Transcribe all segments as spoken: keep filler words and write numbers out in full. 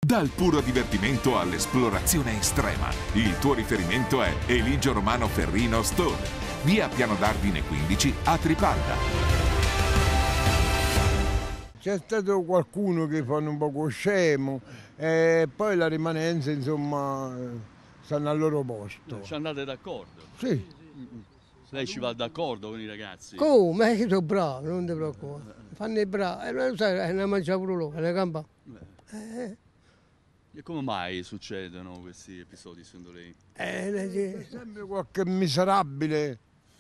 Dal puro divertimento all'esplorazione estrema, il tuo riferimento è Eligio Romano Ferrino Stone, via Piano d'Ardine quindici a Tripalda. C'è stato qualcuno che fanno un poco scemo e poi la rimanenza, insomma, stanno al loro posto. Ci andate d'accordo? Sì. Lei ci va d'accordo con i ragazzi? Come? Io sono bravo, non ti preoccupare. Fanno i bravi, e lo sai, ne mangia pure loro, ne campa. Eh. E come mai succedono questi episodi secondo lei? Eh, c'è sempre qualche miserabile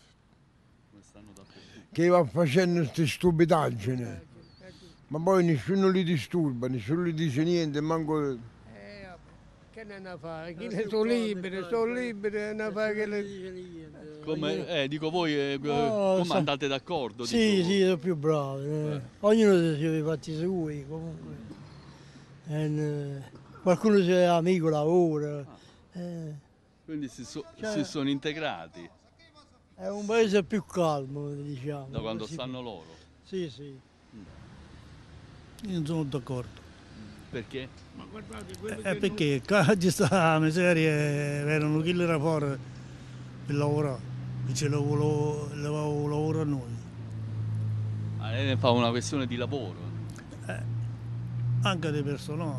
che va facendo queste stupidaggini, ma poi nessuno li disturba, nessuno gli dice niente, manco... Eh, che ne ne fa? Chi ne sono liberi, sono liberi, ne fa che le... Come, eh, dico voi, eh, Oh, come sa- andate d'accordo? Sì, dico? sì, sono più bravi. eh. Eh. Ognuno si è fatti suoi comunque. E, eh, qualcuno si è amico, lavora. eh. Quindi si, so- Cioè- si sono integrati È un paese più calmo, diciamo. da quando Sì. stanno loro. Sì, sì. Io non sono d'accordo. Perché? Eh, perché oggi sta miseria erano chi era fuori per lavorare. Invece lavoro, lavoro, lavoro a noi. Ah, lei ne fa una questione di lavoro. Anche dei personali.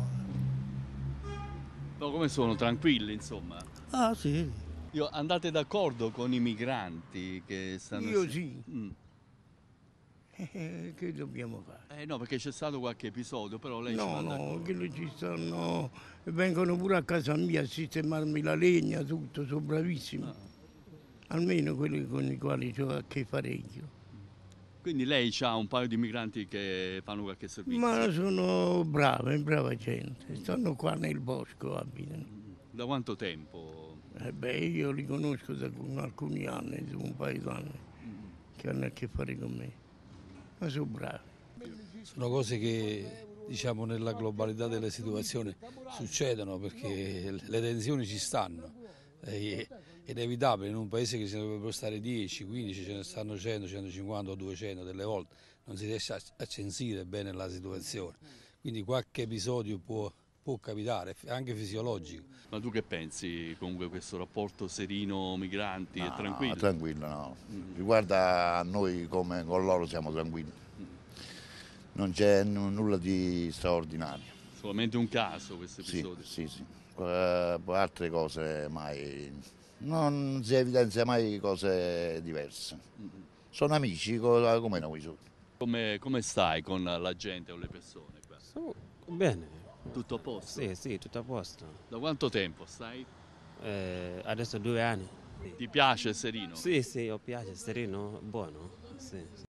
No, come sono? Tranquilli, insomma. Ah sì. Io, andate d'accordo con i migranti che stanno... Io sì. Mm. Eh, che dobbiamo fare? Eh no, perché c'è stato qualche episodio, però lei ci No, va no, d'accordo. che non ci stanno, vengono pure a casa mia a sistemarmi la legna, tutto, sono bravissimi. Ah. Almeno quelli con i quali ho a che fare io. Quindi lei ha un paio di migranti che fanno qualche servizio? Ma sono brave, brava gente, stanno qua nel bosco, abitano. Da quanto tempo? Eh beh, io li conosco da alcuni anni, da un paio d'anni, che hanno a che fare con me, ma sono bravi. Sono cose che, diciamo, nella globalità delle situazioni succedono perché le tensioni ci stanno. È inevitabile in un paese che se ne dovrebbero stare dieci, quindici, ce ne stanno cento, centocinquanta o duecento delle volte, non si riesce a censire bene la situazione. Quindi qualche episodio può, può capitare, è anche fisiologico. Ma tu che pensi comunque questo rapporto serino-migranti? È tranquillo? No, tranquillo, no. Riguarda a noi come con loro siamo tranquilli. Non c'è n- nulla di straordinario. Solamente un caso questo Sì, episodio? sì, sì. Eh, poi altre cose mai... Non si evidenzia mai cose diverse. Sono amici co- come noi. sono. Come, come stai con la gente o le persone qua? Oh, bene, Tutto a posto? sì, sì, tutto a posto. Da quanto tempo stai? Eh, adesso due anni. Ti piace Serino? Sì, sì, mi piace, sereno, buono. Sì, sì.